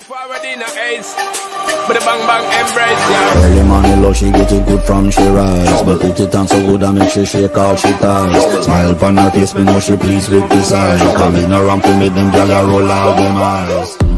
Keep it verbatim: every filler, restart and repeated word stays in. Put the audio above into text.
Forward in a ace, but the bang bang embrace, yeah. Early morning love, she get it good from she rise, but put it on so good and make she shake all she ties. Smile upon her face, me know she pleased with this eyes. Coming around to make them gyal roll out them eyes.